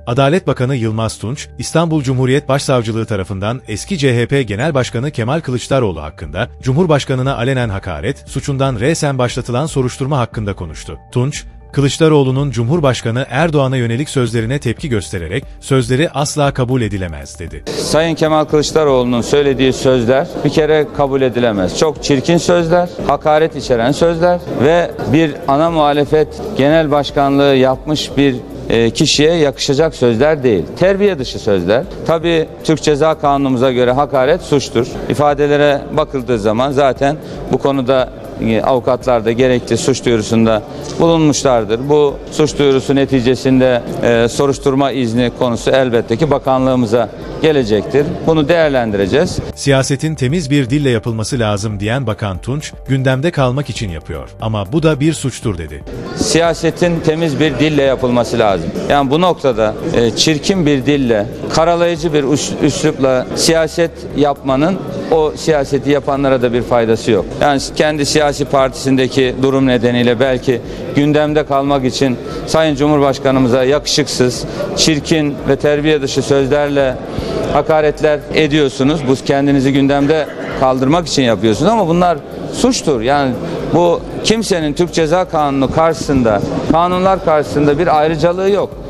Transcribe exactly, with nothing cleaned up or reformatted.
Adalet Bakanı Yılmaz Tunç, İstanbul Cumhuriyet Başsavcılığı tarafından eski C H P Genel Başkanı Kemal Kılıçdaroğlu hakkında Cumhurbaşkanına alenen hakaret suçundan resen başlatılan soruşturma hakkında konuştu. Tunç, Kılıçdaroğlu'nun Cumhurbaşkanı Erdoğan'a yönelik sözlerine tepki göstererek sözleri asla kabul edilemez dedi. Sayın Kemal Kılıçdaroğlu'nun söylediği sözler bir kere kabul edilemez. Çok çirkin sözler, hakaret içeren sözler ve bir ana muhalefet genel başkanlığı yapmış bir kişiye yakışacak sözler değil. Terbiye dışı sözler. Tabii Türk Ceza Kanunumuza göre hakaret suçtur. İfadelere bakıldığı zaman zaten bu konuda avukatlar da gerekli suç duyurusunda bulunmuşlardır. Bu suç duyurusu neticesinde e, soruşturma izni konusu elbette ki bakanlığımıza gelecektir. Bunu değerlendireceğiz. Siyasetin temiz bir dille yapılması lazım diyen Bakan Tunç, gündemde kalmak için yapıyor. Ama bu da bir suçtur dedi. Siyasetin temiz bir dille yapılması lazım. Yani bu noktada e, çirkin bir dille, karalayıcı bir üslupla siyaset yapmanın o siyaseti yapanlara da bir faydası yok. Yani kendi siyasi partisindeki durum nedeniyle belki gündemde kalmak için Sayın Cumhurbaşkanımıza yakışıksız, çirkin ve terbiye dışı sözlerle hakaretler ediyorsunuz. Bu kendinizi gündemde kaldırmak için yapıyorsunuz ama bunlar suçtur. Yani bu kimsenin Türk Ceza Kanunu karşısında, kanunlar karşısında bir ayrıcalığı yok.